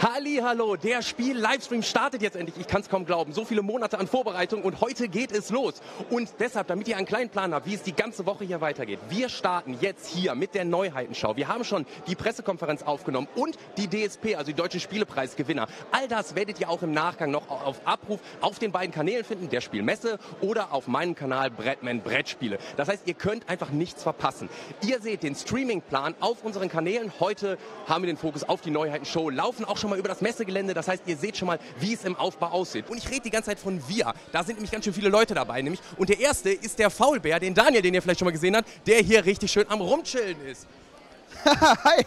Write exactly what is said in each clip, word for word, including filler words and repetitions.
Hallihallo, der Spiel-Livestream startet jetzt endlich. Ich kann es kaum glauben. So viele Monate an Vorbereitung und heute geht es los. Und deshalb, damit ihr einen kleinen Plan habt, wie es die ganze Woche hier weitergeht. Wir starten jetzt hier mit der Neuheitenschau. Wir haben schon die Pressekonferenz aufgenommen und die D S P, also die Deutschen Spielepreisgewinner. All das werdet ihr auch im Nachgang noch auf Abruf auf den beiden Kanälen finden, der Spielmesse oder auf meinem Kanal Brettman Brettspiele. Das heißt, ihr könnt einfach nichts verpassen. Ihr seht den Streamingplan auf unseren Kanälen. Heute haben wir den Fokus auf die Neuheitenshow, laufen auch schon mal über das Messegelände. Das heißt, ihr seht schon mal, wie es im Aufbau aussieht. Und ich rede die ganze Zeit von wir. Da sind nämlich ganz schön viele Leute dabei. Nämlich. Und der erste ist der Faulbär, den Daniel, den ihr vielleicht schon mal gesehen habt, der hier richtig schön am Rumchillen ist. Hi!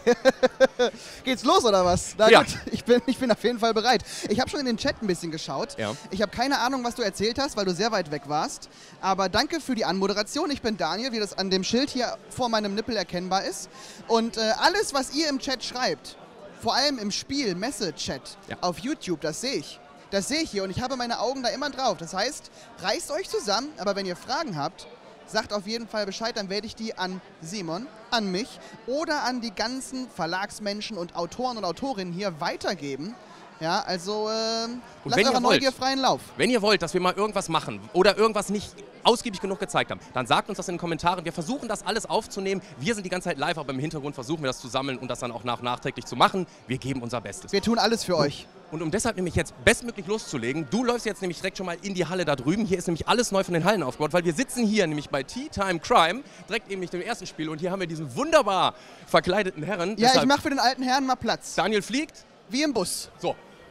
Geht's los oder was? Na ja. gut, ich bin, ich bin auf jeden Fall bereit. Ich habe schon in den Chat ein bisschen geschaut. Ja. Ich habe keine Ahnung, was du erzählt hast, weil du sehr weit weg warst. Aber danke für die Anmoderation. Ich bin Daniel, wie das an dem Schild hier vor meinem Nippel erkennbar ist. Und äh, alles, was ihr im Chat schreibt, vor allem im Spiel, Messe-Chat, ja. auf YouTube, das sehe ich. Das sehe ich hier und ich habe meine Augen da immer drauf. Das heißt, reißt euch zusammen, aber wenn ihr Fragen habt, sagt auf jeden Fall Bescheid, dann werde ich die an Simon, an mich oder an die ganzen Verlagsmenschen und Autoren und Autorinnen hier weitergeben. Ja, also äh, lasst eure Neugier freien Lauf. Wenn ihr wollt, dass wir mal irgendwas machen oder irgendwas nicht ausgiebig genug gezeigt haben, dann sagt uns das in den Kommentaren. Wir versuchen das alles aufzunehmen. Wir sind die ganze Zeit live, aber im Hintergrund versuchen wir das zu sammeln und das dann auch nach nachträglich zu machen. Wir geben unser Bestes. Wir tun alles für euch. Und um deshalb nämlich jetzt bestmöglich loszulegen, du läufst jetzt nämlich direkt schon mal in die Halle da drüben. Hier ist nämlich alles neu von den Hallen aufgebaut, weil wir sitzen hier nämlich bei Tea Time Crime, direkt eben nicht dem ersten Spiel. Und hier haben wir diesen wunderbar verkleideten Herren. Ja, deshalb ich mache für den alten Herrn mal Platz. Daniel fliegt. Wie im Bus. So.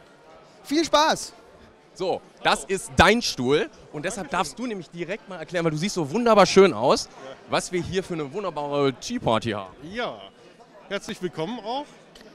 Viel Spaß! So, das ist dein Stuhl und deshalb darfst du nämlich direkt mal erklären, weil du siehst so wunderbar schön aus, was wir hier für eine wunderbare Tea Party haben. Ja, herzlich willkommen auch.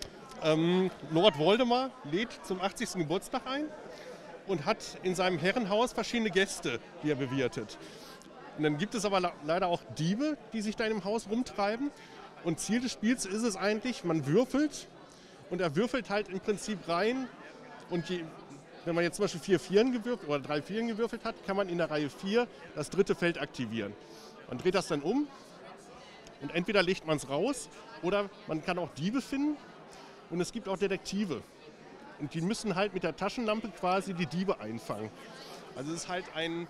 Ähm, Lord Voldemort lädt zum achtzigsten Geburtstag ein und hat in seinem Herrenhaus verschiedene Gäste, die er bewirtet. Und dann gibt es aber leider auch Diebe, die sich da in dem Haus rumtreiben. Und Ziel des Spiels ist es eigentlich, man würfelt und er würfelt halt im Prinzip rein. Und je, wenn man jetzt zum Beispiel vier Vieren gewürfelt oder drei Vieren gewürfelt hat, kann man in der Reihe vier das dritte Feld aktivieren. Man dreht das dann um und entweder legt man es raus oder man kann auch Diebe finden und es gibt auch Detektive. Und die müssen halt mit der Taschenlampe quasi die Diebe einfangen. Also es ist halt ein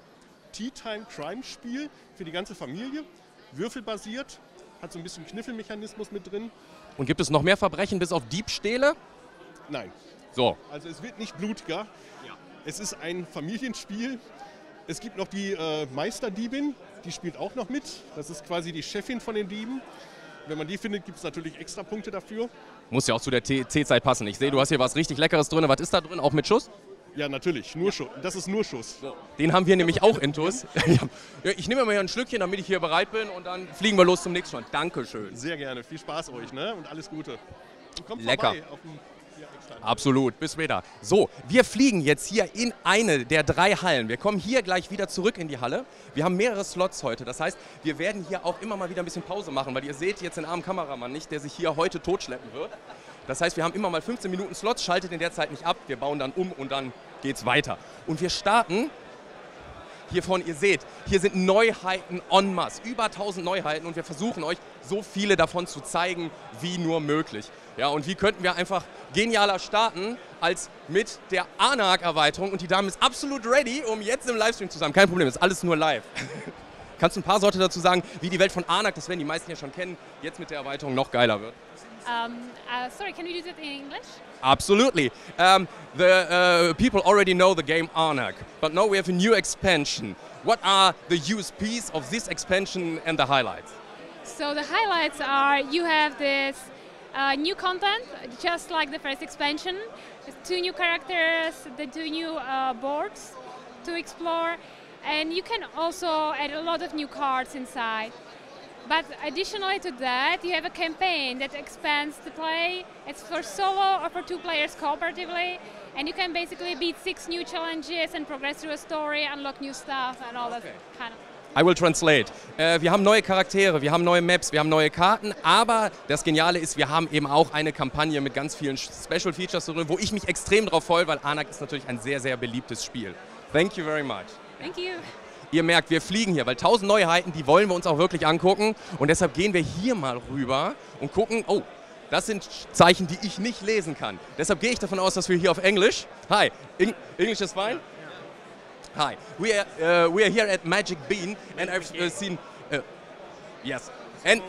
Tea-Time-Crime-Spiel für die ganze Familie, würfelbasiert, hat so ein bisschen Kniffelmechanismus mit drin. Und gibt es noch mehr Verbrechen bis auf Diebstähle? Nein. So. Also es wird nicht blutiger. Ja. Es ist ein Familienspiel. Es gibt noch die äh, Meisterdiebin, die spielt auch noch mit. Das ist quasi die Chefin von den Dieben. Wenn man die findet, gibt es natürlich extra Punkte dafür. Muss ja auch zu der C-Zeit passen. Ich sehe, du hast hier was richtig Leckeres drin. Was ist da drin? Auch mit Schuss? Ja, natürlich. Nur Schuss. Das ist nur Schuss. So. Den haben wir nämlich auch intus. Ich nehme mal hier ein Schlückchen, damit ich hier bereit bin und dann fliegen wir los zum nächsten Mal. Dankeschön. Sehr gerne. Viel Spaß euch, ne? Und alles Gute. Und kommt Lecker. vorbei auf dem Absolut, bis später. So, wir fliegen jetzt hier in eine der drei Hallen. Wir kommen hier gleich wieder zurück in die Halle. Wir haben mehrere Slots heute. Das heißt, wir werden hier auch immer mal wieder ein bisschen Pause machen, weil ihr seht jetzt den armen Kameramann nicht, der sich hier heute totschleppen wird. Das heißt, wir haben immer mal fünfzehn Minuten Slots, schaltet in der Zeit nicht ab. Wir bauen dann um und dann geht's weiter. Und wir starten hier vorne, ihr seht, hier sind Neuheiten en masse, über tausend Neuheiten und wir versuchen euch so viele davon zu zeigen, wie nur möglich. Ja, und wie könnten wir einfach genialer starten als mit der Anak-Erweiterung und die Dame ist absolut ready, um jetzt im Livestream zu sein. Kein Problem, das ist alles nur live. Kannst du ein paar Worte dazu sagen, wie die Welt von Anak, das werden die meisten ja schon kennen, jetzt mit der Erweiterung noch geiler wird? Um, uh, sorry, can we do that in English? Absolutely. Um, the uh, people already know the game Anak, but now we have a new expansion. What are the U S Ps of this expansion and the highlights? So the highlights are you have this uh, new content, just like the first expansion. There's two new characters, the two new uh, boards to explore, and you can also add a lot of new cards inside. But additionally to that, you have a campaign that expands the play. It's for solo or for two players cooperatively. And you can basically beat six new challenges and progress through a story, unlock new stuff and all that kind of. I will translate. Äh, wir haben neue Charaktere, wir haben neue Maps, wir haben neue Karten, aber das Geniale ist, wir haben eben auch eine Kampagne mit ganz vielen Special Features drin, wo ich mich extrem drauf freue, weil Anak ist natürlich ein sehr, sehr beliebtes Spiel. Thank you very much. Thank you. Ihr merkt, wir fliegen hier, weil tausend Neuheiten, die wollen wir uns auch wirklich angucken. Und deshalb gehen wir hier mal rüber und gucken, oh, Das sind Zeichen, die ich nicht lesen kann. Deshalb gehe ich davon aus, dass wir hier auf Englisch. Hi, Eng English is fine? Hi, we are, uh, we are here at Magic Bean and I've uh, seen, uh, yes, and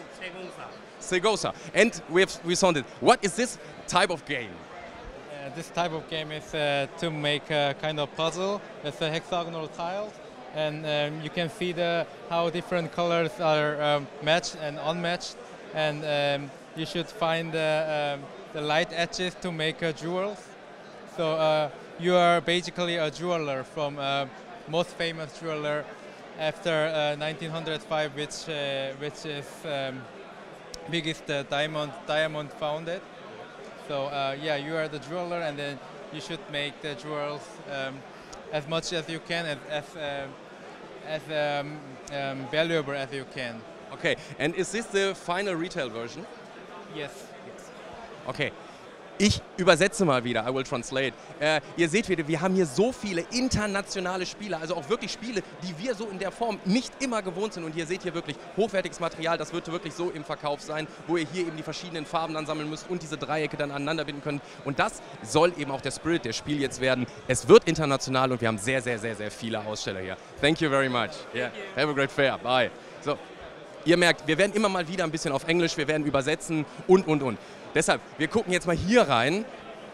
Segosa. And we have we saw it. What is this type of game? Uh, this type of game is uh, to make a kind of puzzle with a hexagonal tiles, and um, you can see the how different colors are um, matched and unmatched, and um, you should find the, um, the light edges to make uh, jewels. So uh, you are basically a jeweler from uh, most famous jeweler after uh, nineteen oh five, which uh, which is um, biggest uh, diamond diamond founded. So uh, yeah, you are the jeweler, and then you should make the jewels um, as much as you can, as as, uh, as um, um, valuable as you can. Okay, and is this the final retail version? Yes. Yes. Okay. Ich übersetze mal wieder, I will translate. Äh, ihr seht wieder, wir haben hier so viele internationale Spiele, also auch wirklich Spiele, die wir so in der Form nicht immer gewohnt sind. Und ihr seht hier wirklich hochwertiges Material, das wird wirklich so im Verkauf sein, wo ihr hier eben die verschiedenen Farben dann sammeln müsst und diese Dreiecke dann aneinander binden könnt. Und das soll eben auch der Spirit der Spiel jetzt werden. Es wird international und wir haben sehr, sehr, sehr, sehr viele Aussteller hier. Thank you very much. Yeah. Have a great fair. Bye. So. Ihr merkt, wir werden immer mal wieder ein bisschen auf Englisch, wir werden übersetzen und, und, und. Deshalb, wir gucken jetzt mal hier rein,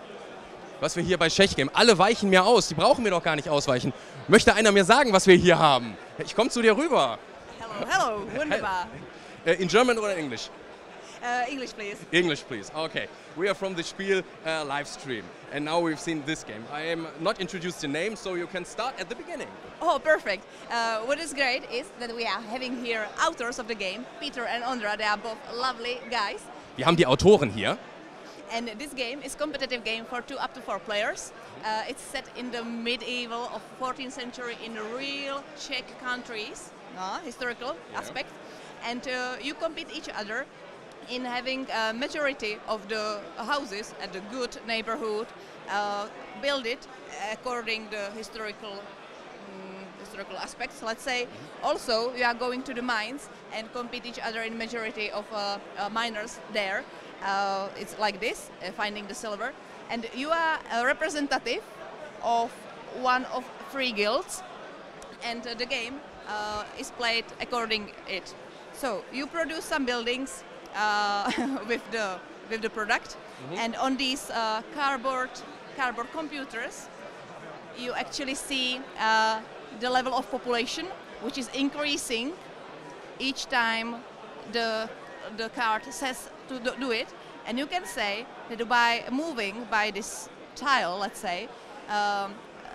was wir hier bei Czech Game. Alle weichen mir aus, die brauchen mir doch gar nicht ausweichen. Möchte einer mir sagen, was wir hier haben? Ich komme zu dir rüber. Hello, hello, wunderbar. In German oder English? Uh, English, please. English, please. Okay. We are from the Spiel uh, live stream, and now we've seen this game. I am not introduced the name, so you can start at the beginning. Oh, perfect. Uh, what is great is that we are having here authors of the game, Peter and Ondra. They are both lovely guys. Wir haben die Autoren hier. And this game is a competitive game for two up to four players. Uh, it's set in the medieval of fourteenth century in real Czech countries, uh, historical yeah. aspect. And uh, you compete each other in having a majority of the houses at the good neighborhood, uh, build it according to historical um, historical aspects, let's say. Also, you are going to the mines and compete each other in majority of uh, uh, miners there. Uh, it's like this, uh, finding the silver. And you are a representative of one of three guilds, and uh, the game uh, is played according it. So you produce some buildings uh, with the with the product, mm-hmm. and on these uh, cardboard cardboard computers, you actually see uh, the level of population, which is increasing each time the the card says to do it, and you can say that by moving by this tile, let's say, um,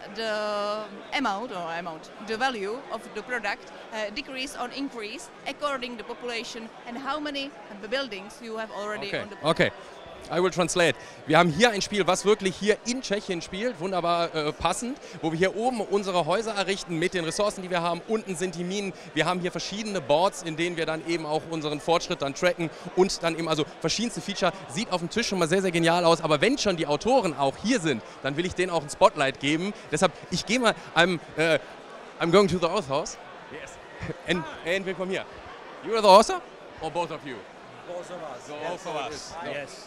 the amount or amount, the value of the product uh, decrease or increase according to the population and how many buildings you have already okay. on the Okay. I will translate. Wir haben hier ein Spiel, was wirklich hier in Tschechien spielt, wunderbar äh, passend, wo wir hier oben unsere Häuser errichten mit den Ressourcen, die wir haben. Unten sind die Minen. Wir haben hier verschiedene Boards, in denen wir dann eben auch unseren Fortschritt dann tracken und dann eben also verschiedenste Feature. Sieht auf dem Tisch schon mal sehr, sehr genial aus, aber wenn schon die Autoren auch hier sind, dann will ich denen auch ein Spotlight geben. Deshalb, ich gehe mal, I'm, uh, I'm going to the author's. Yes. And, and wir kommen hier. You are the author or both of you? Both of us. So yes. both of us. No. Yes.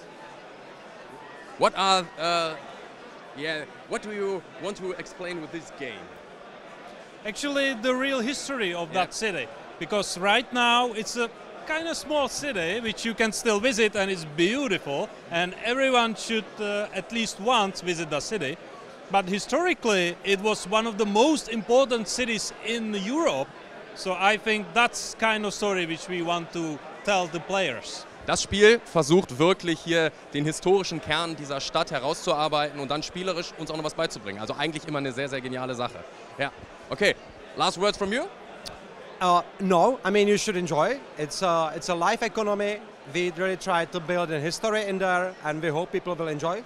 What are, uh, yeah, what do you want to explain with this game? Actually, the real history of yeah. that city, because right now it's a kind of small city which you can still visit and it's beautiful, and everyone should uh, at least once visit the city. But historically, it was one of the most important cities in Europe, so I think that's kind of story which we want to tell the players. Das Spiel versucht wirklich hier den historischen Kern dieser Stadt herauszuarbeiten und dann spielerisch uns auch noch was beizubringen. Also eigentlich immer eine sehr, sehr geniale Sache. Ja, okay. Last words from you? Uh, no, I mean you should enjoy. It's a, it's a life economy. We really try to build a history in there and we hope people will enjoy.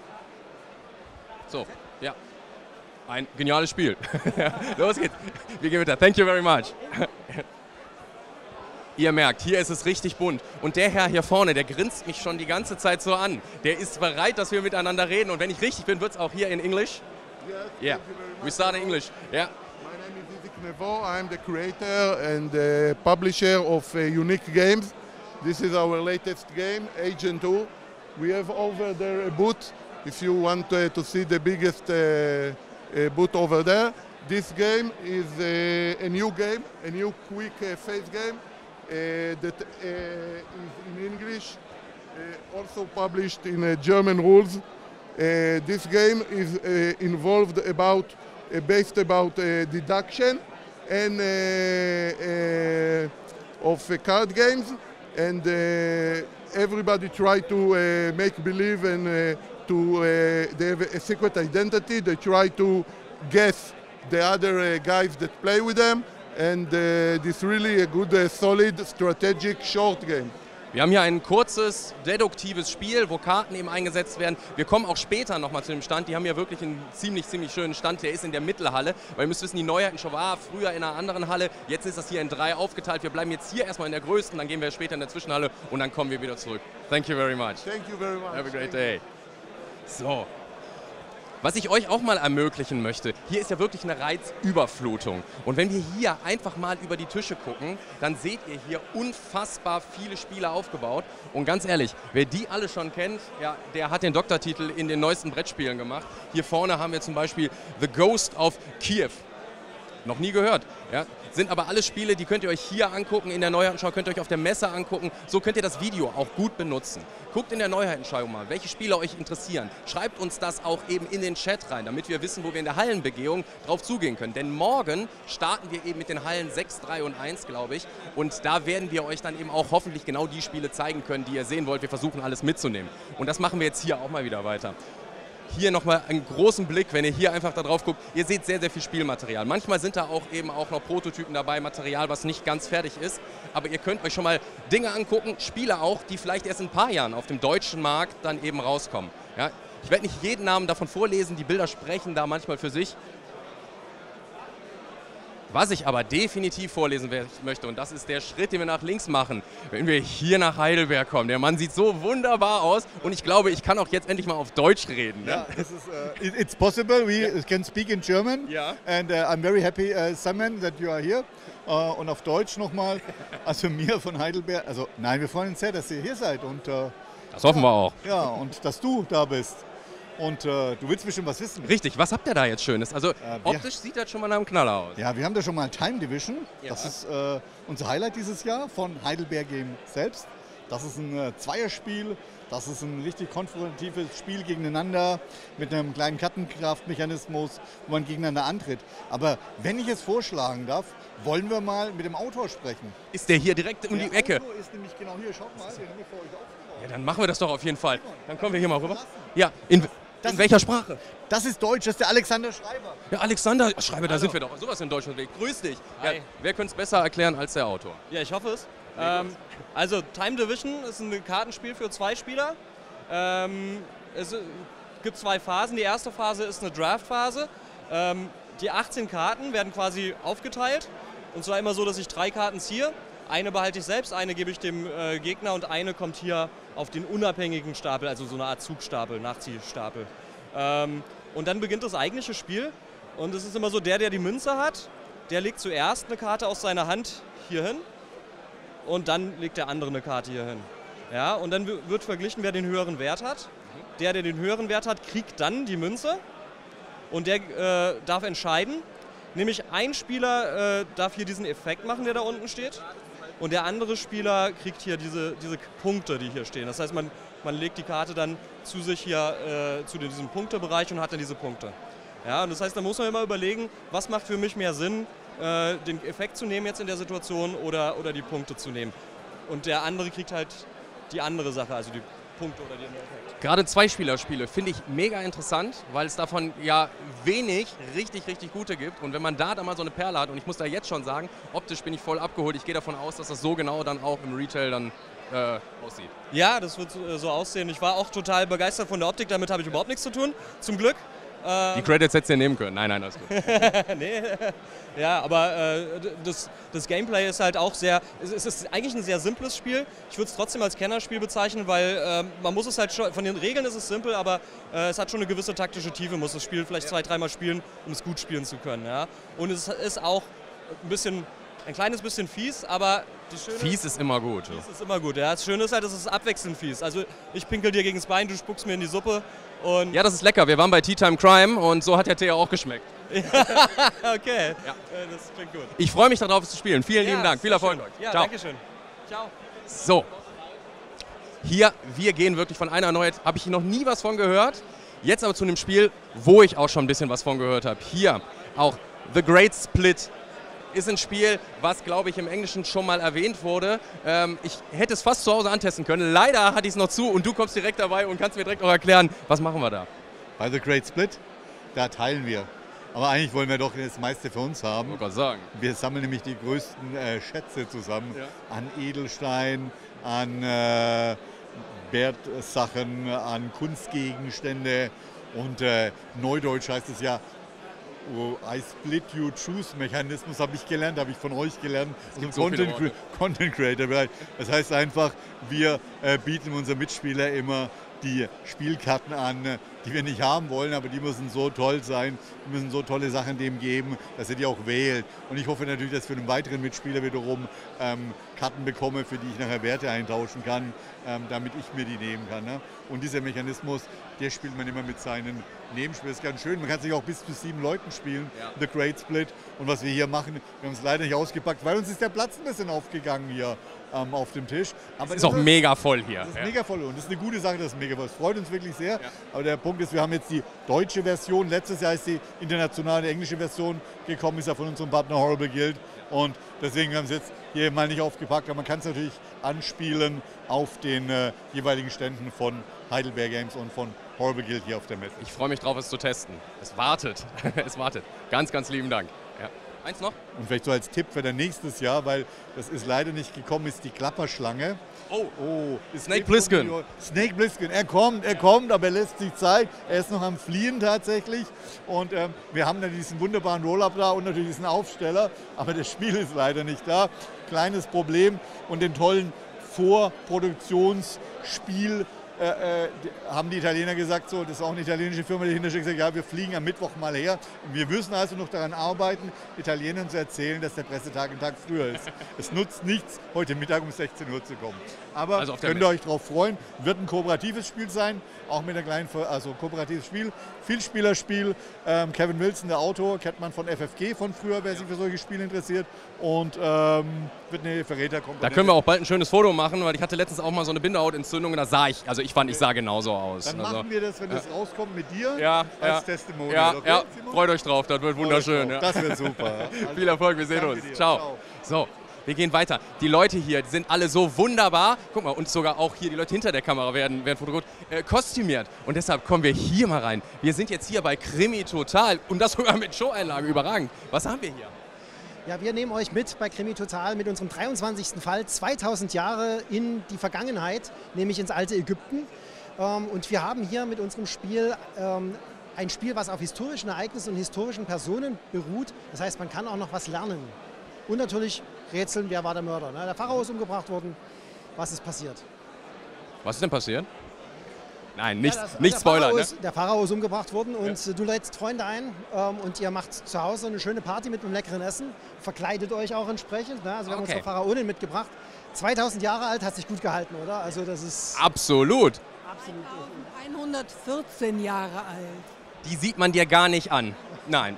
So, ja. Ein geniales Spiel. Los geht's. Wir gehen weiter. Thank you very much. Ihr merkt, hier ist es richtig bunt. Und der Herr hier vorne, der grinst mich schon die ganze Zeit so an. Der ist bereit, dass wir miteinander reden. Und wenn ich richtig bin, wird es auch hier in English? Yes, yeah. thank you very much. We start in English. Yeah. My name is Izik Nevo. I'm the creator and the publisher of uh, Unique Games. This is our latest game, Agent two. we have over there a booth. If you want uh, to see the biggest uh, uh, booth over there, this game is uh, a new game, a new quick uh, phase game uh, that uh, is in English, uh, also published in uh, German rules. Uh, this game is uh, involved about, uh, based about uh, deduction and uh, uh, of uh, card games, and uh, everybody try to uh, make believe and uh, to uh, they have a secret identity. They try to guess the other uh, guys that play with them, and uh, this really a good, uh, solid, strategic short game. Wir haben hier ein kurzes, deduktives Spiel, wo Karten eben eingesetzt werden. Wir kommen auch später nochmal zu dem Stand. Die haben hier wirklich einen ziemlich, ziemlich schönen Stand. Der ist in der Mittelhalle. Weil ihr müsst wissen, die Neuheiten-Show war früher in einer anderen Halle. Jetzt ist das hier in drei aufgeteilt. Wir bleiben jetzt hier erstmal in der größten, dann gehen wir später in der Zwischenhalle und dann kommen wir wieder zurück. Thank you very much. Thank you very much. Have a great day. So. Was ich euch auch mal ermöglichen möchte, hier ist ja wirklich eine Reizüberflutung. Und wenn wir hier einfach mal über die Tische gucken, dann seht ihr hier unfassbar viele Spiele aufgebaut. Und ganz ehrlich, wer die alle schon kennt, ja, der hat den Doktortitel in den neuesten Brettspielen gemacht. Hier vorne haben wir zum Beispiel The Ghost of Kiev. Noch nie gehört. Ja? Sind aber alle Spiele, die könnt ihr euch hier angucken, in der Neuheitenschau, könnt ihr euch auf der Messe angucken. So könnt ihr das Video auch gut benutzen. Guckt in der Neuheitenschau mal, welche Spiele euch interessieren. Schreibt uns das auch eben in den Chat rein, damit wir wissen, wo wir in der Hallenbegehung drauf zugehen können. Denn morgen starten wir eben mit den Hallen sechs, drei und eins, glaube ich. Und da werden wir euch dann eben auch hoffentlich genau die Spiele zeigen können, die ihr sehen wollt. Wir versuchen alles mitzunehmen. Und das machen wir jetzt hier auch mal wieder weiter. Hier nochmal einen großen Blick, wenn ihr hier einfach da drauf guckt. Ihr seht sehr, sehr viel Spielmaterial. Manchmal sind da auch eben auch noch Prototypen dabei, Material, was nicht ganz fertig ist. Aber ihr könnt euch schon mal Dinge angucken, Spiele auch, die vielleicht erst in ein paar Jahren auf dem deutschen Markt dann eben rauskommen. Ja, ich werde nicht jeden Namen davon vorlesen, die Bilder sprechen da manchmal für sich. Was ich aber definitiv vorlesen möchte, und das ist der Schritt, den wir nach links machen, wenn wir hier nach Heidelberg kommen. Der Mann sieht so wunderbar aus und ich glaube, ich kann auch jetzt endlich mal auf Deutsch reden. Ne? Yeah, this is, uh, it, it's possible. We yeah. can speak in German. Yeah. And uh, I'm very happy, uh, Simon, that you are here. Uh, und auf Deutsch nochmal, also mir von Heidelberg, also nein, wir freuen uns sehr, dass ihr hier seid. Und, uh, das hoffen wir auch. Ja, und dass du da bist. Und äh, du willst bestimmt was wissen. Richtig, was habt ihr da jetzt Schönes? Also äh, optisch sieht das schon mal nach einem Knaller aus. Ja, wir haben da schon mal Time Division. Ja. Das ist äh, unser Highlight dieses Jahr von Heidelberg Game selbst. Das ist ein äh, Zweierspiel. Das ist ein richtig konfrontatives Spiel gegeneinander mit einem kleinen Kartenkraftmechanismus, wo man gegeneinander antritt. Aber wenn ich es vorschlagen darf, wollen wir mal mit dem Autor sprechen. Ist der hier direkt um die Ecke? Der Autor ist nämlich genau hier. Schaut mal, den haben wir vor euch aufgebaut. Ja, dann machen wir das doch auf jeden Fall. Dann kommen wir hier mal rüber. Ja, in, in welcher Sprache? Das ist Deutsch, das ist der Alexander Schreiber. Ja, Alexander Schreiber, da sind wir doch. Sowas in Deutschland weg. Grüß dich. Ja, wer könnte es besser erklären als der Autor? Ja, ich hoffe es. Ähm, also Time Division ist ein Kartenspiel für zwei Spieler. Ähm, es gibt zwei Phasen. Die erste Phase ist eine Draft-Phase. Ähm, die achtzehn Karten werden quasi aufgeteilt. Und zwar immer so, dass ich drei Karten ziehe. Eine behalte ich selbst, eine gebe ich dem äh, Gegner und eine kommt hier auf den unabhängigen Stapel, also so eine Art Zugstapel, Nachziehstapel. Ähm, und dann beginnt das eigentliche Spiel und es ist immer so, der, der die Münze hat, der legt zuerst eine Karte aus seiner Hand hier hin und dann legt der andere eine Karte hier hin. Ja, und dann wird verglichen, wer den höheren Wert hat. Der, der den höheren Wert hat, kriegt dann die Münze und der äh, darf entscheiden. Nämlich ein Spieler äh, darf hier diesen Effekt machen, der da unten steht. Und der andere Spieler kriegt hier diese, diese Punkte, die hier stehen. Das heißt, man, man legt die Karte dann zu sich hier äh, zu diesem Punktebereich und hat dann diese Punkte. Ja, und das heißt, da muss man immer überlegen, was macht für mich mehr Sinn, äh, den Effekt zu nehmen jetzt in der Situation oder, oder die Punkte zu nehmen. Und der andere kriegt halt die andere Sache, also die Punkte oder den Effekt. Gerade Zweispielerspiele finde ich mega interessant, weil es davon ja wenig richtig, richtig gute gibt. Und wenn man da dann mal so eine Perle hat, und ich muss da jetzt schon sagen, optisch bin ich voll abgeholt. Ich gehe davon aus, dass das so genau dann auch im Retail dann äh, aussieht. Ja, das wird so, so aussehen. Ich war auch total begeistert von der Optik, damit habe ich überhaupt nichts zu tun, zum Glück. Die Credits hättest du ja nehmen können. Nein, nein, alles gut. Nee. Ja, aber äh, das, das Gameplay ist halt auch sehr, es ist eigentlich ein sehr simples Spiel. Ich würde es trotzdem als Kennerspiel bezeichnen, weil äh, man muss es halt schon, von den Regeln ist es simpel, aber äh, es hat schon eine gewisse taktische Tiefe, muss das Spiel vielleicht zwei, dreimal spielen, um es gut spielen zu können. Ja? Und es ist auch ein bisschen ein kleines bisschen fies, aber das Schöne Fies ist immer gut. Fies ist immer gut, ja. Das Schöne ist halt, es ist abwechselnd fies. Also ich pinkel dir gegen das Bein, du spuckst mir in die Suppe. Und Ja, das ist lecker. Wir waren bei Tea Time Crime und so hat der Tee auch geschmeckt. okay, Ja. Äh, das klingt gut. Ich freue mich darauf, es zu spielen. Vielen Ja, lieben Dank. Viel sehr Erfolg schön. euch. Ja, Ciao. danke schön. Ciao. So. Hier, wir gehen wirklich von einer Neuheit, habe ich noch nie was von gehört. Jetzt aber zu einem Spiel, wo ich auch schon ein bisschen was von gehört habe. Hier auch The Great Split ist ein Spiel, was, glaube ich, im Englischen schon mal erwähnt wurde. Ähm, ich hätte es fast zu Hause antesten können. Leider hatte ich es noch zu und du kommst direkt dabei und kannst mir direkt auch erklären, was machen wir da? Bei The Great Split, da teilen wir. Aber eigentlich wollen wir doch das meiste für uns haben. Ich wollte gerade sagen. Wir sammeln nämlich die größten äh, Schätze zusammen Ja. an Edelstein, an äh, Wertsachen, an Kunstgegenstände und äh, neudeutsch heißt es ja, oh, I split you choose Mechanismus habe ich gelernt, habe ich von euch gelernt, im so viele Content, Worte. Content Creator Bereich. Das heißt einfach, wir äh, bieten unseren Mitspieler immer die Spielkarten an, die wir nicht haben wollen, aber die müssen so toll sein, die müssen so tolle Sachen dem geben, dass er die auch wählt. Und ich hoffe natürlich, dass für einen weiteren Mitspieler wiederum ähm, Karten bekomme, für die ich nachher Werte eintauschen kann, ähm, damit ich mir die nehmen kann. Ne? Und dieser Mechanismus, der spielt man immer mit seinen Nebenspielern. Das ist ganz schön. Man kann sich auch bis zu sieben Leuten spielen, Ja. The Great Split. Und was wir hier machen, wir haben es leider nicht ausgepackt, weil uns ist der Platz ein bisschen aufgegangen hier ähm, auf dem Tisch. Aber Es ist auch mega voll hier. das ist Ja. mega voll und das ist eine gute Sache, das ist mega voll. Es freut uns wirklich sehr. Aber der Punkt ist, wir haben jetzt die deutsche Version. Letztes Jahr ist die internationale englische Version gekommen, ist ja von unserem Partner Horrible Guild. Und deswegen haben wir es jetzt hier mal nicht aufgepackt. Aber man kann es natürlich anspielen auf den äh, jeweiligen Ständen von Heidelberg Games und von Horrible Guild hier auf der Messe. Ich freue mich drauf, es zu testen. Es wartet. Es wartet. Ganz, ganz lieben Dank. Ja. Eins noch? Und vielleicht so als Tipp für dann nächstes Jahr, weil das ist leider nicht gekommen, ist die Klapperschlange. Oh, oh Snake Plissken. Snake Plissken, er kommt, er kommt, aber er lässt sich Zeit. Er ist noch am Fliehen tatsächlich. Und ähm, wir haben dann diesen wunderbaren Roll-Up da und natürlich diesen Aufsteller, aber das Spiel ist leider nicht da. Kleines Problem und den tollen Vorproduktionsspiel Äh, äh, haben die Italiener gesagt, so, das ist auch eine italienische Firma, die hinterher gesagt, ja, wir fliegen am Mittwoch mal her. Und wir müssen also noch daran arbeiten, Italienern zu erzählen, dass der Pressetag einen Tag früher ist. Es nutzt nichts, heute Mittag um sechzehn Uhr zu kommen. Aber Also auf der könnt ihr Messe. euch darauf freuen. Wird ein kooperatives Spiel sein, auch mit einer kleinen, Ver- also kooperatives Spiel, Vielspielerspiel. Ähm, Kevin Wilson, der Autor, kennt man von F F G von früher, wer sich für solche Spiele interessiert. Und ähm, wird eine Verräterkomponente. Da können wir auch bald ein schönes Foto machen, weil ich hatte letztens auch mal so eine Bindehautentzündung und da sah ich, also ich fand, ich sah genauso aus. Dann also, machen wir das, wenn ja. das rauskommt, mit dir Ja, als ja. Testimonial. Ja, okay, ja, Simon? freut euch drauf, das wird wunderschön. drauf, Ja. das wird super, ja. Also, Viel Erfolg, wir sehen danke uns. dir, Ciao. ciao. So, wir gehen weiter. Die Leute hier, die sind alle so wunderbar. Guck mal, und sogar auch hier die Leute hinter der Kamera werden, werden fotografiert, äh, kostümiert. Und deshalb kommen wir hier mal rein. Wir sind jetzt hier bei Krimi Total und das sogar mit Showeinlage, überragend. Was haben wir hier? Ja, wir nehmen euch mit bei Krimi Total mit unserem dreiundzwanzigsten Fall, zweitausend Jahre in die Vergangenheit, nämlich ins alte Ägypten. Ähm, und wir haben hier mit unserem Spiel ähm, ein Spiel, was auf historischen Ereignissen und historischen Personen beruht. Das heißt, man kann auch noch was lernen. Und natürlich rätseln, wer war der Mörder. Ne? Der Pharao ist umgebracht worden. Was ist passiert? Was ist denn passiert? Nein, nicht, Ja, das- nicht der spoilern. Pharao Ne? ist, der Pharao ist umgebracht worden und äh, du lädst Freunde ein ähm, und ihr macht zu Hause eine schöne Party mit einem leckeren Essen, verkleidet euch auch entsprechend. Ne? Also wir haben Okay. unsere Pharaonin mitgebracht. zweitausend Jahre alt, hat sich gut gehalten, oder? Also das ist Absolut. absolut. hundertvierzehn Jahre alt. Die sieht man dir gar nicht an. Nein.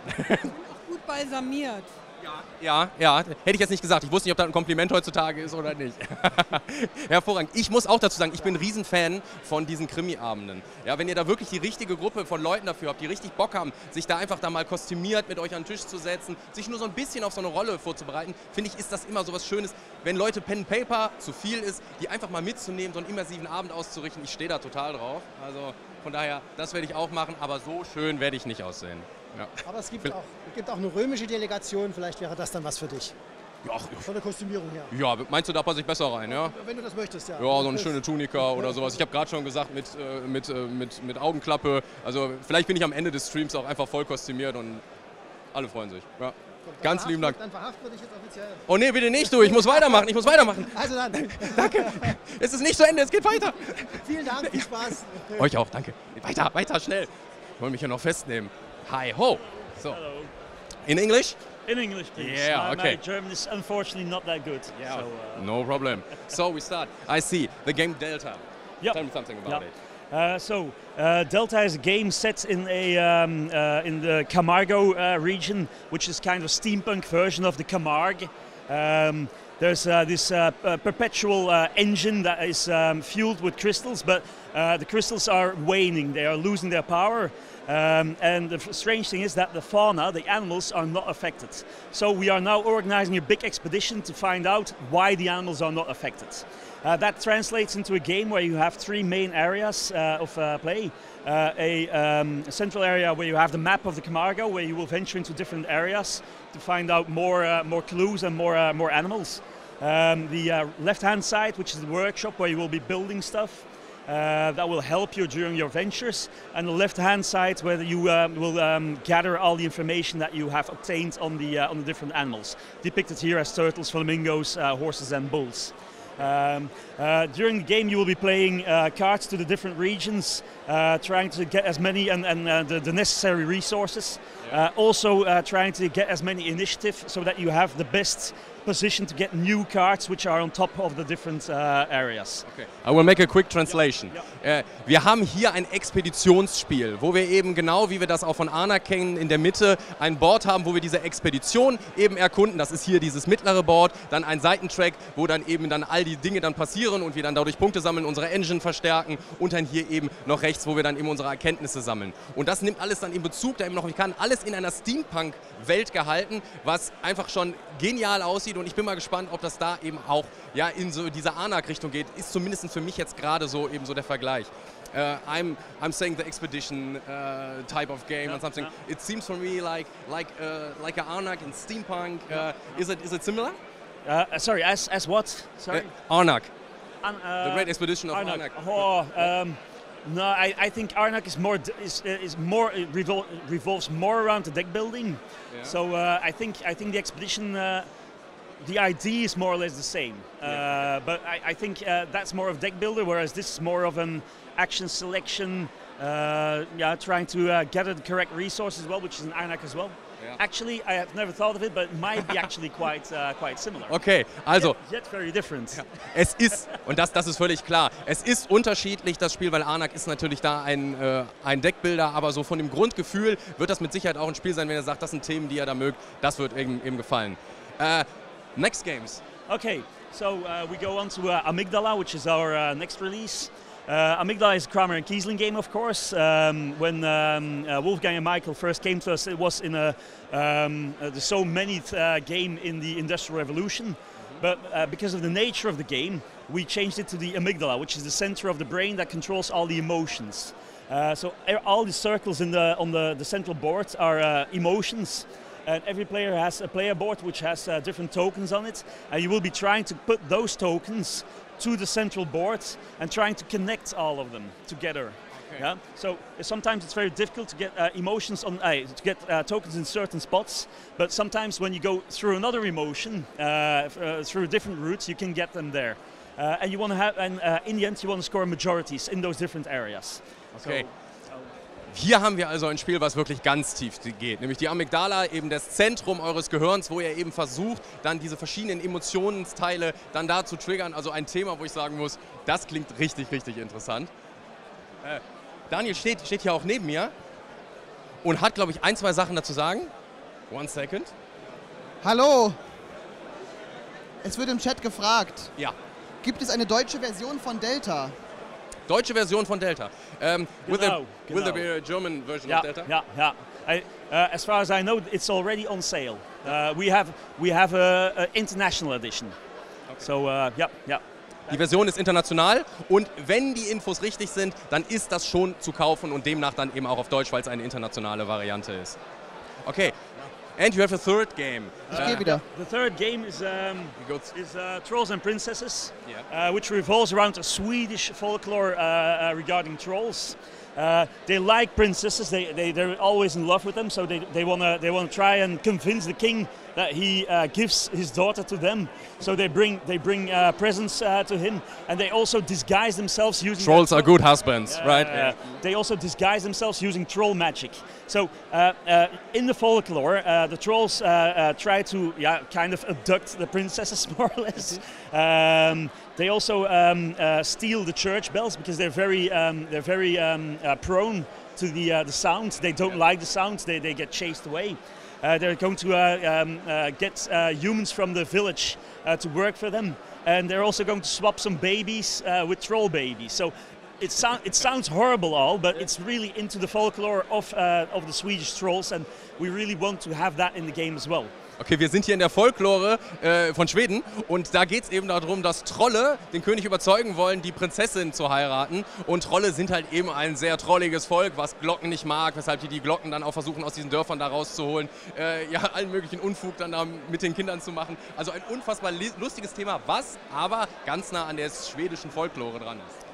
Gut balsamiert. Ja, ja, hätte ich jetzt nicht gesagt. Ich wusste nicht, ob das ein Kompliment heutzutage ist oder nicht. Hervorragend. Ich muss auch dazu sagen, ich bin ein Riesenfan von diesen Krimi-Abenden. Ja, wenn ihr da wirklich die richtige Gruppe von Leuten dafür habt, die richtig Bock haben, sich da einfach da mal kostümiert mit euch an den Tisch zu setzen, sich nur so ein bisschen auf so eine Rolle vorzubereiten, finde ich, ist das immer so was Schönes, wenn Leute Pen and Paper zu viel ist, die einfach mal mitzunehmen, so einen immersiven Abend auszurichten. Ich stehe da total drauf. Also von daher, das werde ich auch machen, aber so schön werde ich nicht aussehen. Ja. Aber es gibt auch, es gibt auch eine römische Delegation, vielleicht wäre das dann was für dich. Ja, Von der Kostümierung her. ja, meinst du, da passe ich besser rein, ja? Wenn du das möchtest, ja. Ja, so eine schöne Tunika oder sowas. Ich habe gerade schon gesagt, mit, äh, mit, äh, mit, mit Augenklappe. Also vielleicht bin ich am Ende des Streams auch einfach voll kostümiert und alle freuen sich. Ja. Ganz lieben Dank. Dann verhaften wir dich jetzt offiziell. Oh nee, bitte nicht, du. Ich muss weitermachen. Ich muss weitermachen. Also dann. Danke. Es ist nicht zu Ende, es geht weiter. Vielen Dank, viel Spaß. Euch auch, danke. Weiter, weiter, schnell. Ich wollte mich ja noch festnehmen. Hi ho. So. In English? In English, please. Yeah, uh, okay. My German is unfortunately not that good. Yeah, so, uh, no problem. So we start. I see the game Delta. Yep. Tell me something about yep. it. Uh, so uh, Delta is a game set in a um, uh, in the Camargo uh, region, which is kind of steampunk version of the Camargue. Um, there's uh, this uh, uh, perpetual uh, engine that is um, fueled with crystals, but uh, the crystals are waning. They are losing their power. Um, and the strange thing is that the fauna, the animals, are not affected. So we are now organizing a big expedition to find out why the animals are not affected. Uh, that translates into a game where you have three main areas uh, of uh, play. Uh, a, um, a central area where you have the map of the Camargo, where you will venture into different areas to find out more, uh, more clues and more, uh, more animals. Um, the uh, left-hand side, which is the workshop, where you will be building stuff. Uh, that will help you during your ventures, and the left-hand side where you uh, will um, gather all the information that you have obtained on the uh, on the different animals, depicted here as turtles, flamingos, uh, horses, and bulls. Um, uh, during the game, you will be playing uh, cards to the different regions, uh, trying to get as many and, and uh, the, the necessary resources. Uh, also, uh, trying to get as many initiative so that you have the best position to get new cards which are on top of the different uh, areas. Okay. I will make a quick translation. Ja, ja. Äh, wir haben hier ein Expeditionsspiel, wo wir eben genau, wie wir das auch von Arnak kennen, in der Mitte ein Board haben, wo wir diese Expedition eben erkunden. Das ist hier dieses mittlere Board, dann ein Seitentrack, wo dann eben dann all die Dinge dann passieren und wir dann dadurch Punkte sammeln, unsere Engine verstärken und dann hier eben noch rechts, wo wir dann eben unsere Erkenntnisse sammeln. Und das nimmt alles dann in Bezug, da eben noch, ich kann alles in einer Steampunk-Welt gehalten, was einfach schon genial aussieht. Und ich bin mal gespannt, ob das da eben auch ja, in so diese Arnak-Richtung geht. Ist zumindest für mich jetzt gerade so eben so der Vergleich. Uh, I'm I'm saying the expedition uh, type of game yeah, and something. Yeah. It seems for me like like uh, like a Arnak in steampunk. Uh, is it is it similar? Uh, sorry, as as what? Sorry. Uh, Arnak. An, uh, the Great Expedition of Arnak. Arnak. Oh, um, no, I, I think Arnak is more is is more revol revolves more around the deck building. Yeah. So uh, I think I think the expedition. Uh, The idea is more or less the same, uh, yeah. but I, I think uh, that's more of deck builder, whereas this is more of an action selection, uh, yeah, trying to uh, gather the correct resources as well, which is in Arnak as well. Yeah. Actually, I have never thought of it, but it might be actually quite, uh, quite similar. Okay, also. Yet, yet very different. Ja. Es ist, und das, das ist völlig klar, es ist unterschiedlich, das Spiel, weil Arnak ist natürlich da ein, äh, ein Deckbuilder, aber so von dem Grundgefühl wird das mit Sicherheit auch ein Spiel sein, wenn er sagt, das sind Themen, die er da mögt, das wird ihm, ihm gefallen. Äh, Next games. Okay, so uh, we go on to uh, Amygdala, which is our uh, next release. Uh, Amygdala is a Kramer and Kiesling game, of course. Um, when um, uh, Wolfgang and Michael first came to us, it was in a um, uh, the so many uh, game in the Industrial Revolution. Mm-hmm. But uh, because of the nature of the game, we changed it to the amygdala, which is the center of the brain that controls all the emotions. Uh, so all the circles in the on the, the central board are uh, emotions. And every player has a player board which has uh, different tokens on it, and you will be trying to put those tokens to the central board and trying to connect all of them together. Okay. Yeah. So uh, sometimes it's very difficult to get uh, emotions on, uh, to get uh, tokens in certain spots, but sometimes when you go through another emotion, uh, uh, through different routes, you can get them there. Uh, and you want to have, and uh, in the end, you want to score majorities in those different areas. Okay. So, hier haben wir also ein Spiel, was wirklich ganz tief geht, nämlich die Amygdala, eben das Zentrum eures Gehirns, wo ihr eben versucht, dann diese verschiedenen Emotionsteile dann da zu triggern. Also ein Thema, wo ich sagen muss, das klingt richtig, richtig interessant. Äh, Daniel steht, steht hier auch neben mir und hat, glaube ich, ein, zwei Sachen dazu sagen. One second. Hallo. Es wird im Chat gefragt. Ja. Gibt es eine deutsche Version von Delta? Deutsche Version von Delta. Um, will, genau, there, will genau. there be a German version yeah, of Delta? Yeah, yeah. I, uh, as far as I know, it's already on sale. Uh, we have we have a, a international edition. Okay. So uh, yeah, yeah. Die Version ist international und wenn die Infos richtig sind, dann ist das schon zu kaufen und demnach dann eben auch auf Deutsch, weil es eine internationale Variante ist. Okay. And you have a third game. Ich uh, gehe wieder. The third game is um, is uh, Trolls and Princesses, yeah. uh, which revolves around a Swedish folklore uh, uh, regarding trolls. Uh, they like princesses. They they they're always in love with them. So they they wanna they wanna try and convince the king that he uh, gives his daughter to them. So they bring they bring uh, presents uh, to him, and they also disguise themselves using trolls are good husbands, uh, right? Uh, Yeah. They also disguise themselves using troll magic. So uh, uh, in the folklore, uh, the trolls uh, uh, try to yeah kind of abduct the princesses more or less. Um, they also um, uh, steal the church bells because they're very um, they're very um, uh, prone to the uh, the sounds. They don't like the sounds. They they get chased away. Uh, they're going to uh, um, uh, get uh, humans from the village uh, to work for them, and they're also going to swap some babies uh, with troll babies. So it, sound, it sounds horrible all, but it's really into the folklore of, uh, of the Swedish trolls, and we really want to have that in the game as well. Okay, wir sind hier in der Folklore äh, von Schweden und da geht es eben darum, dass Trolle den König überzeugen wollen, die Prinzessin zu heiraten. Und Trolle sind halt eben ein sehr trolliges Volk, was Glocken nicht mag, weshalb die die Glocken dann auch versuchen, aus diesen Dörfern da rauszuholen. Äh, ja, allen möglichen Unfug dann da mit den Kindern zu machen. Also ein unfassbar lustiges Thema, was aber ganz nah an der schwedischen Folklore dran ist.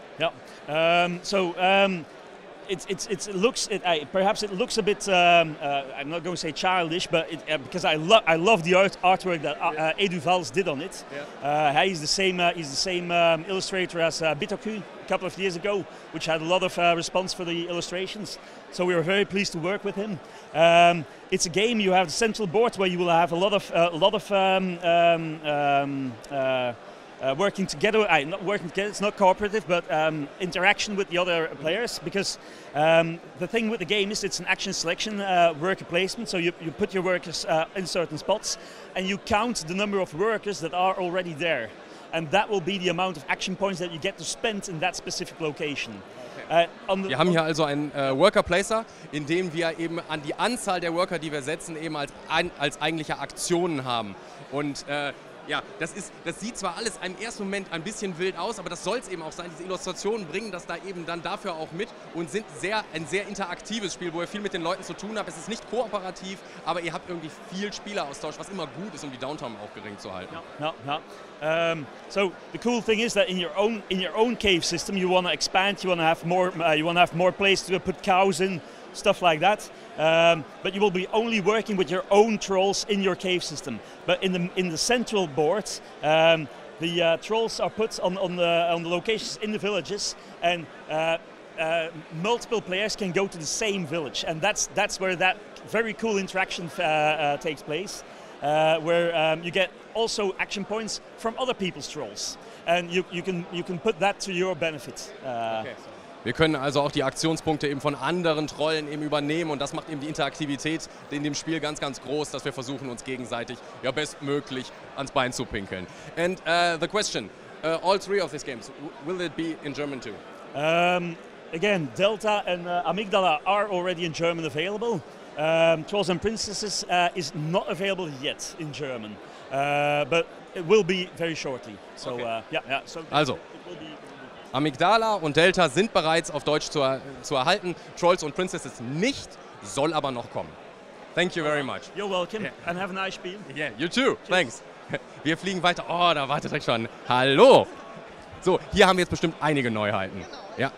Ja, um, so um It's, it's, it's, it looks, it, uh, perhaps it looks a bit, um, uh, I'm not going to say childish, but it, uh, because I, lo I love the art artwork that uh, uh, Edu Vals did on it. Yeah. Uh, he's the same, uh, he's the same um, illustrator as uh, Bitoku a couple of years ago, which had a lot of uh, response for the illustrations. So we were very pleased to work with him. Um, it's a game, you have the central board where you will have a lot of, uh, a lot of um, um, um, uh, Uh, working together, uh, not working together, it's not cooperative, but um, interaction with the other players, because um, the thing with the game is it's an action selection uh, worker placement, so you, you put your workers uh, in certain spots and you count the number of workers that are already there, and that will be the amount of action points that you get to spend in that specific location. Okay. Uh, wir haben hier also einen äh, Worker Placer, in dem wir eben an die Anzahl der Worker, die wir setzen, eben als, ein, als eigentliche Aktionen haben. Und äh, ja, das, ist, das sieht zwar alles im ersten Moment ein bisschen wild aus, aber das soll es eben auch sein. Diese Illustrationen bringen das da eben dann dafür auch mit und sind sehr, ein sehr interaktives Spiel, wo ihr viel mit den Leuten zu tun habt. Es ist nicht kooperativ, aber ihr habt irgendwie viel Spieleraustausch, was immer gut ist, um die Downtime auch gering zu halten. Ja, ja. Um, so the cool thing is that in your own in your own cave system, you want to expand, you want to have more, uh, you want to have more place to put cows in, stuff like that. Um, but you will be only working with your own trolls in your cave system. But in the in the central board, um, the uh, trolls are put on on the on the locations in the villages, and uh, uh, multiple players can go to the same village, and that's that's where that very cool interaction uh, uh, takes place, uh, where um, you get also action points from other people's trolls, and you you can you can put that to your benefit. Uh, okay. Wir können also auch die Aktionspunkte eben von anderen Trollen eben übernehmen und das macht eben die Interaktivität in dem Spiel ganz, ganz groß, dass wir versuchen, uns gegenseitig ja bestmöglich ans Bein zu pinkeln. And uh, the question, uh, all three of these games, will it be in German too? Um, again, Delta and uh, Amygdala are already in German available. Um, Trolls and Princesses uh, is not available yet in German, uh, but it will be very shortly. So, okay. uh, yeah, yeah. So also. It will be Amygdala und Delta sind bereits auf Deutsch zu, zu erhalten. Trolls und Princesses nicht, soll aber noch kommen. Thank you very much. You're welcome yeah. and have a nice Spiel. Yeah, you too. Cheers. Thanks. Wir fliegen weiter. Oh, da wartet euch schon. Hallo. So, hier haben wir jetzt bestimmt einige Neuheiten. Genau. Ja.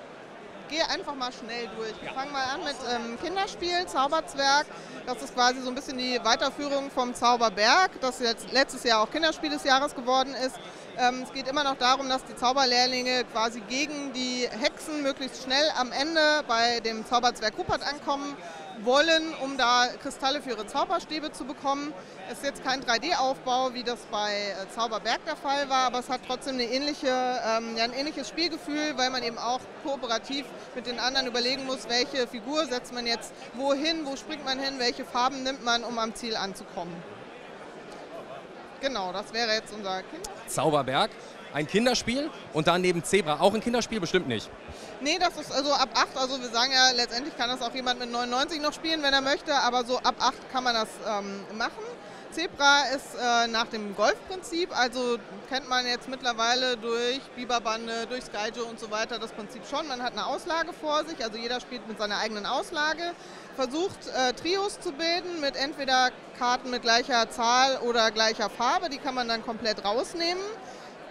Gehe einfach mal schnell durch. Wir fangen mal an mit ähm, Kinderspiel, Zauberzwerg. Das ist quasi so ein bisschen die Weiterführung vom Zauberberg, das jetzt letztes Jahr auch Kinderspiel des Jahres geworden ist. Ähm, es geht immer noch darum, dass die Zauberlehrlinge quasi gegen die Hexen möglichst schnell am Ende bei dem Zauberzwerg Rupert ankommen wollen, um da Kristalle für ihre Zauberstäbe zu bekommen. Es ist jetzt kein drei D-Aufbau, wie das bei äh, Zauberberg der Fall war, aber es hat trotzdem eine ähnliche, ähm, ja, ein ähnliches Spielgefühl, weil man eben auch kooperativ mit den anderen überlegen muss, welche Figur setzt man jetzt wohin, wo springt man hin, welche Farben nimmt man, um am Ziel anzukommen. Genau, das wäre jetzt unser Kinderspiel. Zauberberg, ein Kinderspiel und dann neben Zebra auch ein Kinderspiel? Bestimmt nicht. Nee, das ist also ab acht, also wir sagen ja, letztendlich kann das auch jemand mit neunundneunzig noch spielen, wenn er möchte, aber so ab acht kann man das ähm, machen. Zebra ist äh, nach dem Golfprinzip, also kennt man jetzt mittlerweile durch Biberbande, durch Skyjo und so weiter das Prinzip schon. Man hat eine Auslage vor sich, also jeder spielt mit seiner eigenen Auslage, versucht äh, Trios zu bilden mit entweder Karten mit gleicher Zahl oder gleicher Farbe, die kann man dann komplett rausnehmen.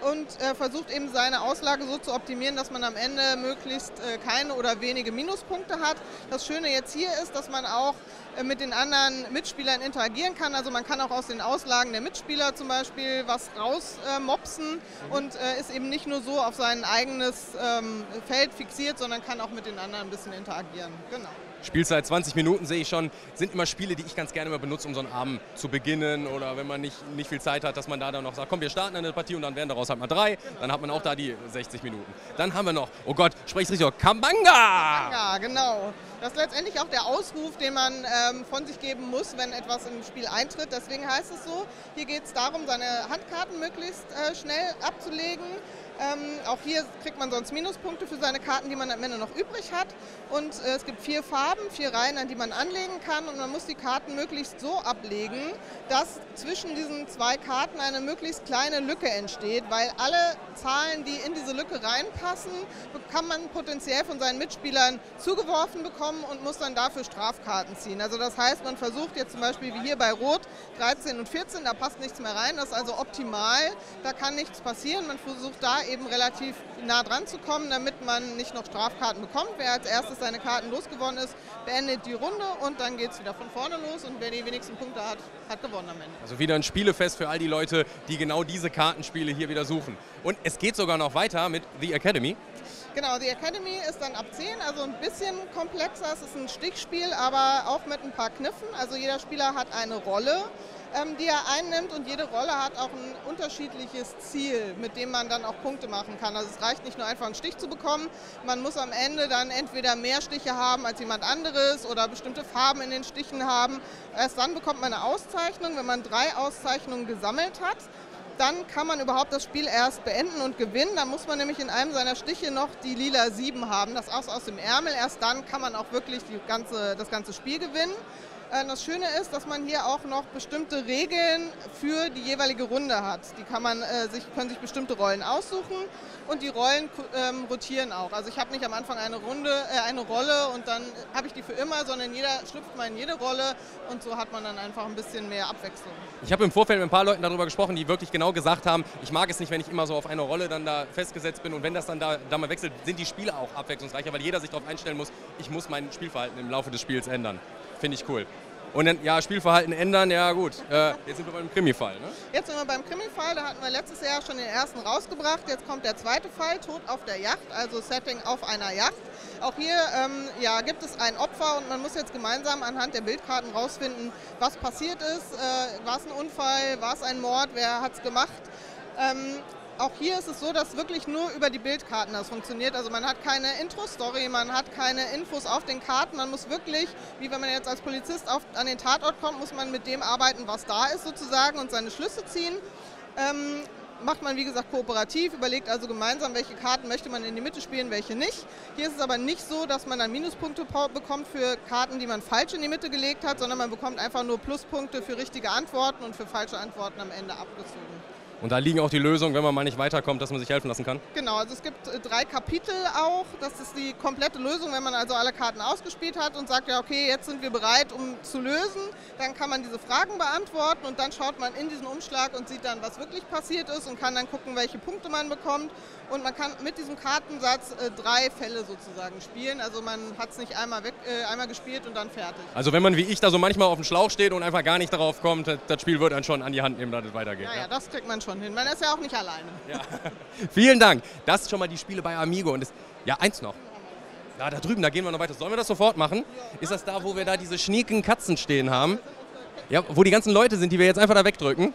und äh, versucht eben seine Auslage so zu optimieren, dass man am Ende möglichst äh, keine oder wenige Minuspunkte hat. Das Schöne jetzt hier ist, dass man auch äh, mit den anderen Mitspielern interagieren kann. Also man kann auch aus den Auslagen der Mitspieler zum Beispiel was rausmopsen äh, und äh, ist eben nicht nur so auf sein eigenes ähm, Feld fixiert, sondern kann auch mit den anderen ein bisschen interagieren. Genau. Spielzeit zwanzig Minuten sehe ich schon, sind immer Spiele, die ich ganz gerne mal benutze, um so einen Abend zu beginnen oder wenn man nicht, nicht viel Zeit hat, dass man da dann noch sagt, komm, wir starten eine Partie und dann werden daraus halt mal drei, genau. Dann hat man auch da die sechzig Minuten. Dann haben wir noch, oh Gott, spreche ich richtig, Kabanga! Kabanga, genau. Das ist letztendlich auch der Ausruf, den man ähm, von sich geben muss, wenn etwas im Spiel eintritt. Deswegen heißt es so, hier geht es darum, seine Handkarten möglichst äh, schnell abzulegen. Ähm, auch hier kriegt man sonst Minuspunkte für seine Karten, die man am Ende noch übrig hat. Und äh, es gibt vier Farben, vier Reihen, an die man anlegen kann. Und man muss die Karten möglichst so ablegen, dass zwischen diesen zwei Karten eine möglichst kleine Lücke entsteht. Weil alle Zahlen, die in diese Lücke reinpassen, kann man potenziell von seinen Mitspielern zugeworfen bekommen und muss dann dafür Strafkarten ziehen. Also das heißt, man versucht jetzt zum Beispiel wie hier bei Rot dreizehn und vierzehn, da passt nichts mehr rein. Das ist also optimal, da kann nichts passieren. Man versucht da eben relativ nah dran zu kommen, damit man nicht noch Strafkarten bekommt. Wer als erstes seine Karten losgeworden ist, beendet die Runde und dann geht es wieder von vorne los und wer die wenigsten Punkte hat, hat gewonnen am Ende. Also wieder ein Spielefest für all die Leute, die genau diese Kartenspiele hier wieder suchen. Und es geht sogar noch weiter mit The Academy. Genau, The Academy ist dann ab zehn, also ein bisschen komplexer. Es ist ein Stichspiel, aber auch mit ein paar Kniffen. Also jeder Spieler hat eine Rolle, ähm, die er einnimmt und jede Rolle hat auch ein unterschiedliches Ziel, mit dem man dann auch Punkte machen kann. Also es reicht nicht nur einfach einen Stich zu bekommen, man muss am Ende dann entweder mehr Stiche haben als jemand anderes oder bestimmte Farben in den Stichen haben. Erst dann bekommt man eine Auszeichnung, wenn man drei Auszeichnungen gesammelt hat. Dann kann man überhaupt das Spiel erst beenden und gewinnen. Dann muss man nämlich in einem seiner Stiche noch die lila sieben haben, das aus, aus dem Ärmel. Erst dann kann man auch wirklich die ganze, das ganze Spiel gewinnen. Das Schöne ist, dass man hier auch noch bestimmte Regeln für die jeweilige Runde hat. Die kann man, äh, sich, können sich bestimmte Rollen aussuchen und die Rollen ähm, rotieren auch. Also ich habe nicht am Anfang eine Runde, äh, eine Rolle und dann habe ich die für immer, sondern jeder schlüpft mal in jede Rolle und so hat man dann einfach ein bisschen mehr Abwechslung. Ich habe im Vorfeld mit ein paar Leuten darüber gesprochen, die wirklich genau gesagt haben, ich mag es nicht, wenn ich immer so auf eine Rolle dann da festgesetzt bin und wenn das dann da, da mal wechselt, sind die Spiele auch abwechslungsreicher, weil jeder sich darauf einstellen muss, ich muss mein Spielverhalten im Laufe des Spiels ändern. Finde ich cool. Und dann, ja, Spielverhalten ändern, ja gut. Äh, jetzt sind wir beim Krimi-Fall, ne? Jetzt sind wir beim Krimi-Fall, da hatten wir letztes Jahr schon den ersten rausgebracht. Jetzt kommt der zweite Fall, Tod auf der Yacht, also Setting auf einer Yacht. Auch hier ähm, ja, gibt es ein Opfer und man muss jetzt gemeinsam anhand der Bildkarten rausfinden, was passiert ist. Äh, war es ein Unfall, war es ein Mord, wer hat es gemacht? Ähm, Auch hier ist es so, dass wirklich nur über die Bildkarten das funktioniert. Also man hat keine Intro-Story, man hat keine Infos auf den Karten. Man muss wirklich, wie wenn man jetzt als Polizist auf, an den Tatort kommt, muss man mit dem arbeiten, was da ist sozusagen und seine Schlüsse ziehen. Ähm, macht man wie gesagt kooperativ, überlegt also gemeinsam, welche Karten möchte man in die Mitte spielen, welche nicht. Hier ist es aber nicht so, dass man dann Minuspunkte bekommt für Karten, die man falsch in die Mitte gelegt hat, sondern man bekommt einfach nur Pluspunkte für richtige Antworten und für falsche Antworten am Ende abgezogen. Und da liegen auch die Lösungen, wenn man mal nicht weiterkommt, dass man sich helfen lassen kann? Genau, also es gibt drei Kapitel auch. Das ist die komplette Lösung, wenn man also alle Karten ausgespielt hat und sagt, ja okay, jetzt sind wir bereit, um zu lösen. Dann kann man diese Fragen beantworten und dann schaut man in diesen Umschlag und sieht dann, was wirklich passiert ist und kann dann gucken, welche Punkte man bekommt. Und man kann mit diesem Kartensatz äh, drei Fälle sozusagen spielen. Also man hat es nicht einmal, weg, äh, einmal gespielt und dann fertig. Also wenn man wie ich da so manchmal auf dem Schlauch steht und einfach gar nicht darauf kommt, das Spiel wird dann schon an die Hand nehmen, dass es weitergeht. Ja, ja, das kriegt man schon hin. Man ist ja auch nicht alleine. Ja. Vielen Dank. Das sind schon mal die Spiele bei Amigo. Und das, ja, eins noch. Ja, da drüben, da gehen wir noch weiter. Sollen wir das sofort machen? Ist das da, wo wir da diese schnieken Katzen stehen haben? Ja, wo die ganzen Leute sind, die wir jetzt einfach da wegdrücken?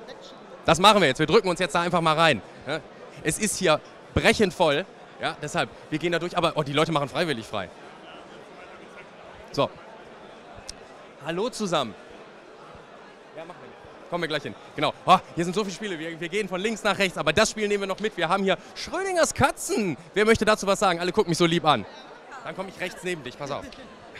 Das machen wir jetzt. Wir drücken uns jetzt da einfach mal rein. Ja. Es ist hier brechend voll. Ja, deshalb, wir gehen da durch. Aber oh, die Leute machen freiwillig frei. So. Hallo zusammen. Ja, machen wir. Kommen wir gleich hin. Genau. Oh, hier sind so viele Spiele. Wir, wir gehen von links nach rechts. Aber das Spiel nehmen wir noch mit. Wir haben hier Schrödingers Katzen. Wer möchte dazu was sagen? Alle gucken mich so lieb an. Dann komme ich rechts neben dich. Pass auf.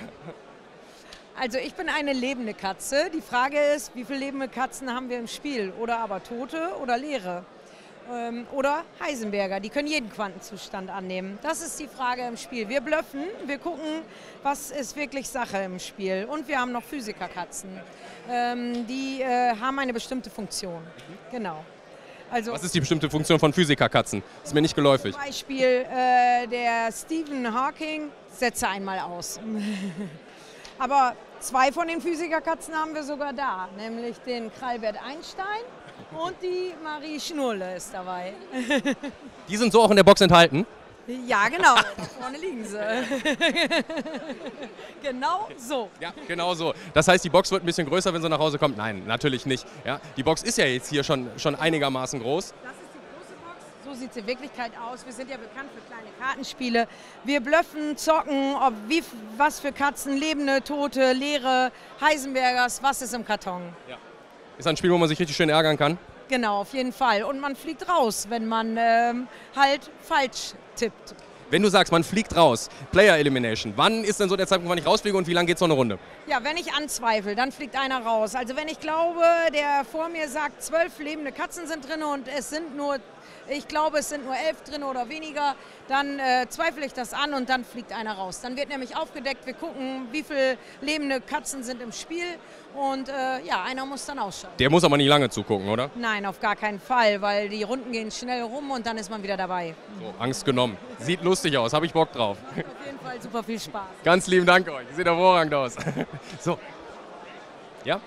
Also ich bin eine lebende Katze. Die Frage ist, wie viele lebende Katzen haben wir im Spiel? Oder aber tote oder leere? Ähm, oder Heisenberger. Die können jeden Quantenzustand annehmen. Das ist die Frage im Spiel. Wir bluffen. Wir gucken, was ist wirklich Sache im Spiel. Und wir haben noch Physikerkatzen. Ähm, die äh, haben eine bestimmte Funktion. Genau. Also Was ist die bestimmte Funktion von Physikerkatzen? Ist mir nicht geläufig. Zum Beispiel äh, der Stephen Hawking, setze einmal aus. Aber zwei von den Physikerkatzen haben wir sogar da, nämlich den Albert Einstein und die Marie Schnurle ist dabei. Die sind so auch in der Box enthalten? Ja, genau. Da vorne liegen sie. Genau so. Ja, genau so. Das heißt, die Box wird ein bisschen größer, wenn sie nach Hause kommt? Nein, natürlich nicht. Ja, die Box ist ja jetzt hier schon, schon einigermaßen groß. Das ist die große Box. So sieht sie in Wirklichkeit aus. Wir sind ja bekannt für kleine Kartenspiele. Wir blöffen, zocken, ob wie, was für Katzen, lebende, tote, leere, Heisenbergers, was ist im Karton. Ja. Ist ein Spiel, wo man sich richtig schön ärgern kann? Genau, auf jeden Fall. Und man fliegt raus, wenn man ähm, halt falsch tippt. Wenn du sagst, man fliegt raus, Player Elimination, wann ist denn so der Zeitpunkt, wann ich rausfliege und wie lange geht so eine Runde? Ja, wenn ich anzweifle, dann fliegt einer raus. Also wenn ich glaube, der vor mir sagt, zwölf lebende Katzen sind drin und es sind nur, ich glaube, es sind nur elf drin oder weniger, dann äh, zweifle ich das an und dann fliegt einer raus. Dann wird nämlich aufgedeckt, wir gucken, wie viele lebende Katzen sind im Spiel und äh, ja, einer muss dann ausschalten. Der muss aber nicht lange zugucken, oder? Nein, auf gar keinen Fall, weil die Runden gehen schnell rum und dann ist man wieder dabei. So, Angst genommen. Sieht lustig aus, habe ich Bock drauf. Macht auf jeden Fall super viel Spaß. Ganz lieben Dank euch, sieht hervorragend aus. So. Ja?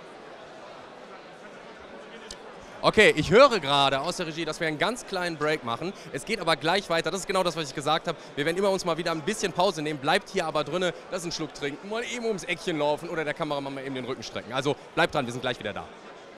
Okay, ich höre gerade aus der Regie, dass wir einen ganz kleinen Break machen. Es geht aber gleich weiter. Das ist genau das, was ich gesagt habe. Wir werden immer uns mal wieder ein bisschen Pause nehmen. Bleibt hier aber drinnen, das ist ein Schluck trinken, mal eben ums Eckchen laufen oder der Kameramann mal eben den Rücken strecken. Also bleibt dran, wir sind gleich wieder da.